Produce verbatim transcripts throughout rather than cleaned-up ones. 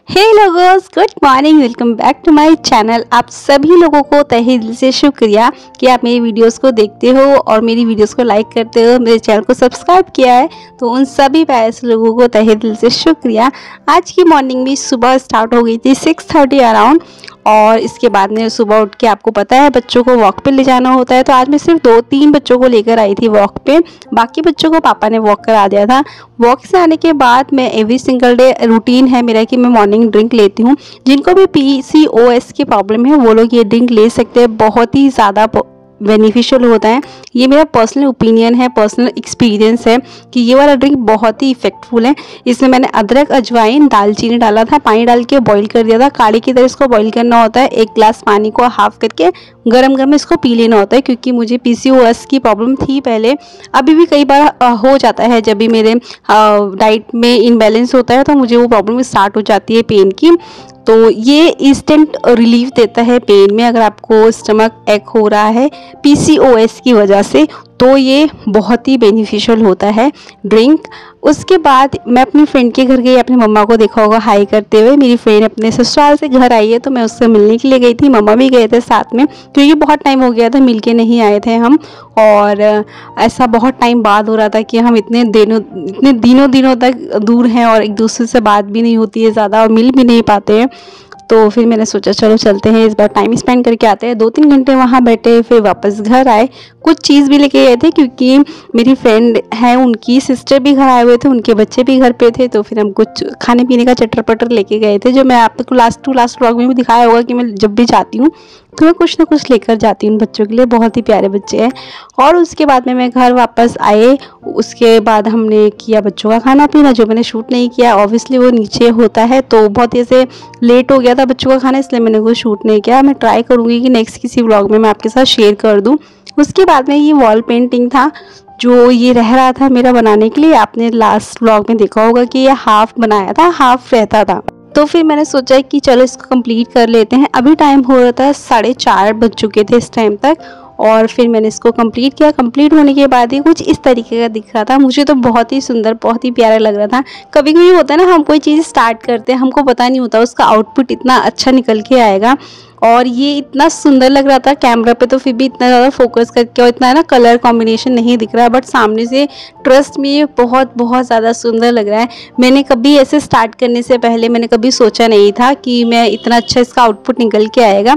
Hello guys, good morning. Welcome back to my channel. आप सभी लोगों को तहे दिल से शुक्रिया कि आप मेरी वीडियोस को देखते हो और मेरी वीडियोस को लाइक करते हो, मेरे चैनल को सब्सक्राइब किया है। तो उन सभी प्यारे से लोगों को तहे दिल से शुक्रिया। आज की मॉर्निंग भी सुबह स्टार्ट हो गई थी सिक्स थर्टी अराउंड, और इसके बाद में सुबह उठ के आपको पता है बच्चों को वॉक पे ले जाना होता है। तो आज मैं सिर्फ दो तीन बच्चों को लेकर आई थी वॉक पे, बाकी बच्चों को पापा ने वॉक करा दिया था। वॉक से आने के बाद मैं एवरी सिंगल डे रूटीन है मेरा कि मैं मॉर्निंग ड्रिंक लेती हूँ। जिनको भी पी सी ओ एस की प्रॉब्लम है वो लोग ये ड्रिंक ले सकते हैं, बहुत ही ज़्यादा बेनिफिशियल होता है। ये मेरा पर्सनल ओपिनियन है, पर्सनल एक्सपीरियंस है कि ये वाला ड्रिंक बहुत ही इफेक्टफुल है। इसमें मैंने अदरक, अजवाइन, दालचीनी डाला था, पानी डाल के बॉईल कर दिया था। काढ़े की तरह इसको बॉईल करना होता है। एक ग्लास पानी को हाफ करके गरम गरम इसको पी लेना होता है, क्योंकि मुझे पी सी ओ एस की प्रॉब्लम थी पहले, अभी भी कई बार हो जाता है। जब भी मेरे डाइट में इनबैलेंस होता है तो मुझे वो प्रॉब्लम स्टार्ट हो जाती है पेन की। तो ये इंस्टेंट रिलीफ देता है पेन में। अगर आपको स्टमक एक हो रहा है पी सी ओ एस की वजह से तो ये बहुत ही बेनिफिशियल होता है ड्रिंक। उसके बाद मैं अपनी फ्रेंड के घर गई, अपनी मम्मा को देखा होगा हाई करते हुए। मेरी फ्रेंड अपने ससुराल से घर आई है तो मैं उससे मिलने के लिए गई थी। मम्मा भी गए थे साथ में, क्योंकि बहुत टाइम हो गया था मिल के नहीं आए थे हम, और ऐसा बहुत टाइम बाद हो रहा था कि हम इतने दिनों इतने दिनों दिनों तक दूर हैं और एक दूसरे से बात भी नहीं होती है ज़्यादा और मिल भी नहीं पाते हैं। तो फिर मैंने सोचा चलो चलते हैं, इस बार टाइम स्पेंड करके आते हैं। दो तीन घंटे वहाँ बैठे, फिर वापस घर आए। कुछ चीज़ भी लेके गए थे क्योंकि मेरी फ्रेंड है, उनकी सिस्टर भी घर आए हुए थे, उनके बच्चे भी घर पे थे। तो फिर हम कुछ खाने पीने का चटर पटर लेके गए थे, जो मैं आपको लास्ट टू लास्ट व्लॉग में भी दिखाया होगा कि मैं जब भी जाती हूँ तो मैं कुछ ना कुछ लेकर जाती हूँ बच्चों के लिए। बहुत ही प्यारे बच्चे हैं। और उसके बाद में मैं घर वापस आए। उसके बाद हमने किया बच्चों का खाना पीना, जो मैंने शूट नहीं किया, ऑब्वियसली वो नीचे होता है तो बहुत ही ऐसे लेट हो गया था बच्चों का खाना, इसलिए मैंने वो शूट नहीं किया। मैं ट्राई करूँगी कि नेक्स्ट किसी व्लॉग में मैं आपके साथ शेयर कर दूँ। उसके बाद में ये वॉल पेंटिंग था जो ये रह रहा था मेरा बनाने के लिए। आपने लास्ट व्लॉग में देखा होगा कि ये हाफ बनाया था, हाफ रहता था। तो फिर मैंने सोचा कि चलो इसको कंप्लीट कर लेते हैं। अभी टाइम हो रहा था साढ़े चार बज चुके थे इस टाइम तक, और फिर मैंने इसको कंप्लीट किया। कंप्लीट होने के बाद ही कुछ इस तरीके का दिख रहा था। मुझे तो बहुत ही सुंदर, बहुत ही प्यारा लग रहा था। कभी कभी होता है ना, हम कोई चीज़ स्टार्ट करते हैं, हमको पता नहीं होता उसका आउटपुट इतना अच्छा निकल के आएगा। और ये इतना सुंदर लग रहा था कैमरा पे, तो फिर भी इतना ज़्यादा फोकस करके और इतना ना कलर कॉम्बिनेशन नहीं दिख रहा है, बट सामने से ट्रस्ट में ये बहुत बहुत ज़्यादा सुंदर लग रहा है। मैंने कभी ऐसे स्टार्ट करने से पहले मैंने कभी सोचा नहीं था कि मैं इतना अच्छा इसका आउटपुट निकल के आएगा।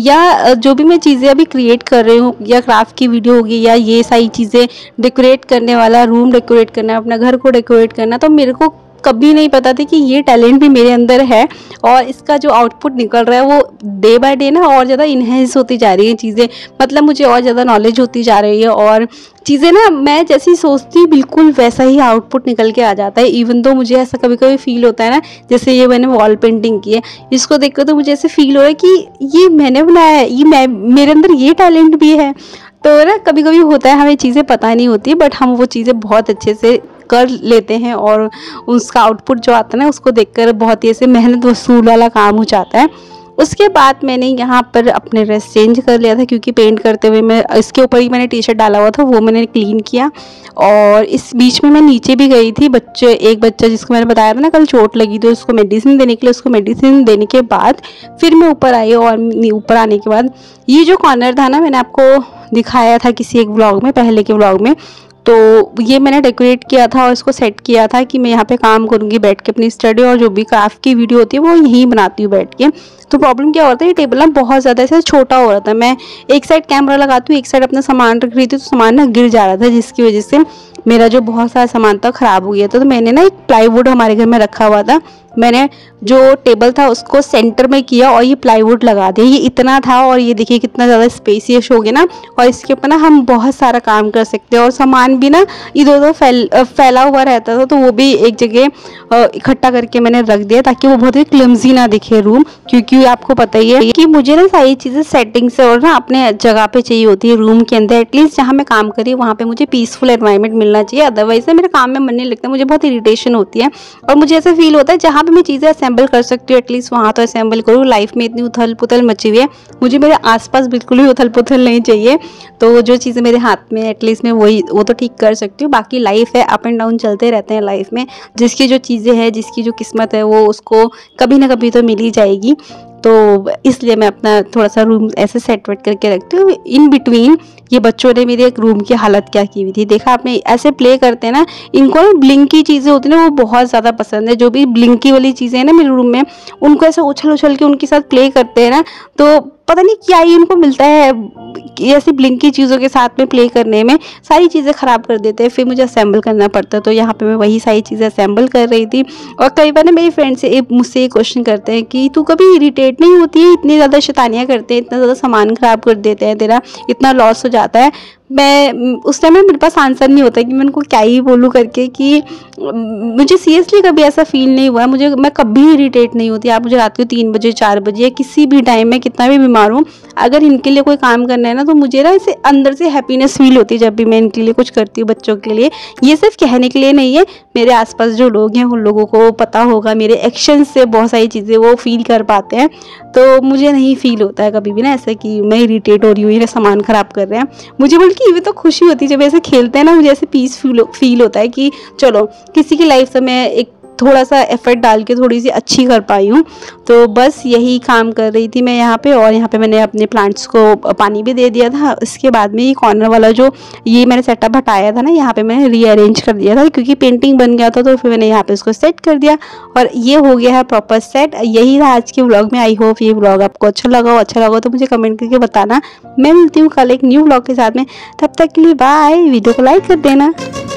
या जो भी मैं चीज़ें अभी क्रिएट कर रही हूँ, या क्राफ्ट की वीडियो होगी, या ये सारी चीज़ें डेकोरेट करने वाला, रूम डेकोरेट करना, अपना घर को डेकोरेट करना, तो मेरे को कभी नहीं पता था कि ये टैलेंट भी मेरे अंदर है। और इसका जो आउटपुट निकल रहा है वो डे बाय डे ना और ज़्यादा इन्हेंस होती जा रही है चीज़ें। मतलब मुझे और ज़्यादा नॉलेज होती जा रही है, और चीज़ें ना मैं जैसी सोचती बिल्कुल वैसा ही आउटपुट निकल के आ जाता है। इवन तो मुझे ऐसा कभी कभी फील होता है ना, जैसे ये मैंने वॉल पेंटिंग की है, इसको देख कर तो मुझे ऐसे फील हो रहा है कि ये मैंने बनाया है, ये मैं मेरे अंदर ये टैलेंट भी है। तो ना कभी कभी होता है हमें चीज़ें पता नहीं होती, बट हम वो चीज़ें बहुत अच्छे से कर लेते हैं, और उसका आउटपुट जो आता है ना उसको देखकर बहुत ही ऐसे मेहनत वसूल वाला काम हो जाता है। उसके बाद मैंने यहाँ पर अपने ड्रेस चेंज कर लिया था, क्योंकि पेंट करते हुए मैं इसके ऊपर ही मैंने टी शर्ट डाला हुआ था, वो मैंने क्लीन किया। और इस बीच में मैं नीचे भी गई थी। बच्चे एक बच्चा जिसको मैंने बताया था ना कल चोट लगी, तो उसको मेडिसिन देने के लिए उसको मेडिसिन देने के बाद फिर मैं ऊपर आई। और ऊपर आने के बाद ये जो कॉर्नर था ना, मैंने आपको दिखाया था किसी एक व्लॉग में, पहले के व्लॉग में, तो ये मैंने डेकोरेट किया था और इसको सेट किया था कि मैं यहाँ पे काम करूँगी बैठ के अपनी स्टडी, और जो भी क्राफ्ट की वीडियो होती है वो यहीं बनाती हूँ बैठ के। तो प्रॉब्लम क्या होता है, ये टेबल ना बहुत ज़्यादा ऐसे छोटा हो रहा था। मैं एक साइड कैमरा लगाती हूँ, एक साइड अपना सामान रख रही थी, तो सामान ना गिर जा रहा था, जिसकी वजह से मेरा जो बहुत सारा सामान था ख़राब हो गया था। तो मैंने ना एक प्लाईवुड हमारे घर में रखा हुआ था, मैंने जो टेबल था उसको सेंटर में किया और ये प्लाईवुड लगा दिया। ये इतना था, और ये देखिए कितना ज़्यादा स्पेसियस हो गया ना, और इसके ऊपर ना हम बहुत सारा काम कर सकते हैं। और सामान भी ना इधर उधर फैल फैला हुआ रहता था, तो वो भी एक जगह इकट्ठा करके मैंने रख दिया ताकि वो बहुत ही क्लमजी ना दिखे रूम। क्योंकि आपको पता ही है कि मुझे ना सारी चीज़ें सेटिंग से और ना अपने जगह पे चाहिए होती है रूम के अंदर। एटलीस्ट जहाँ मैं काम करी वहाँ पे मुझे पीसफुल एनवायरनमेंट मिलना बोलना चाहिए, अदरवाइज ना मेरे काम में मन नहीं लगता, मुझे बहुत इरिटेशन होती है। और मुझे ऐसा फील होता है जहाँ पे मैं चीज़ें असेंबल कर सकती हूँ एटलीस्ट वहाँ तो असेंबल करूँ। लाइफ में इतनी उथल पुथल मची हुई है, मुझे मेरे आसपास बिल्कुल भी उथल पुथल नहीं चाहिए। तो जो चीज़ें मेरे हाथ में एटलीस्ट मैं वही वो तो ठीक कर सकती हूँ। बाकी लाइफ है, अप एंड डाउन चलते रहते हैं लाइफ में। जिसकी जो चीज़ें हैं, जिसकी जो किस्मत है, वो उसको कभी ना कभी तो मिल ही जाएगी। तो इसलिए मैं अपना थोड़ा सा रूम ऐसे सेट वेट करके रखती हूँ। इन बिटवीन ये बच्चों ने मेरे एक रूम की हालत क्या की हुई थी, देखा आपने, ऐसे प्ले करते हैं ना, इनको ना ब्लिंकी चीज़ें होती है ना वो बहुत ज़्यादा पसंद है। जो भी ब्लिंकी वाली चीज़ें हैं ना मेरे रूम में, उनको ऐसे उछल उछल के उनके साथ प्ले करते हैं ना, तो पता नहीं क्या ही उनको मिलता है ऐसी ब्लिंकी चीज़ों के साथ में प्ले करने में, सारी चीज़ें ख़राब कर देते हैं। फिर मुझे असेंबल करना पड़ता है, तो यहाँ पे मैं वही सारी चीज़ें असेंबल कर रही थी। और कई बार ना मेरी फ्रेंड से मुझसे ये क्वेश्चन करते हैं कि तू कभी इरिटेट नहीं होती है, इतनी ज़्यादा शैतानियाँ करते हैं, इतना ज़्यादा सामान ख़राब कर देते हैं, तेरा इतना लॉस हो जाता है। मैं उस टाइम में मेरे पास आंसर नहीं होता कि मैं उनको क्या ही बोलूँ करके, कि मुझे सीरियसली कभी ऐसा फील नहीं हुआ। मुझे मैं कभी इरिटेट नहीं होती। आप मुझे रात को तीन बजे चार बजे या किसी भी टाइम में कितना भी बीमार हूँ, अगर इनके लिए कोई काम करना है ना, तो मुझे ना ऐसे अंदर से हैप्पीनेस फील होती है जब भी मैं इनके लिए कुछ करती हूँ, बच्चों के लिए। ये सिर्फ कहने के लिए नहीं है, मेरे आसपास जो लोग हैं उन लोगों को पता होगा, मेरे एक्शन से बहुत सारी चीज़ें वो फील कर पाते हैं। तो मुझे नहीं फील होता है कभी भी ना ऐसा कि मैं इरिटेट हो रही हूँ, ये सामान ख़राब कर रहे हैं। मुझे बल्कि ये तो खुशी होती है जब ऐसे खेलते हैं ना, मुझे ऐसे पीस फील फील होता है कि चलो किसी की लाइफ से मैं एक थोड़ा सा एफर्ट डाल के थोड़ी सी अच्छी कर पाई हूँ। तो बस यही काम कर रही थी मैं यहाँ पे। और यहाँ पे मैंने अपने प्लांट्स को पानी भी दे दिया था। इसके बाद में ये कॉर्नर वाला जो ये मैंने सेटअप हटाया था ना, यहाँ पे मैंने रीअरेंज कर दिया था क्योंकि पेंटिंग बन गया था, तो फिर मैंने यहाँ पे इसको सेट कर दिया और ये हो गया है प्रॉपर सेट। यही था आज के व्लॉग में। आई होप ये व्लॉग आपको अच्छा लगा हो। अच्छा लगा तो मुझे कमेंट करके बताना। मैं मिलती हूँ कल एक न्यू व्लॉग के साथ में, तब तक के लिए बाय। वीडियो को लाइक कर देना।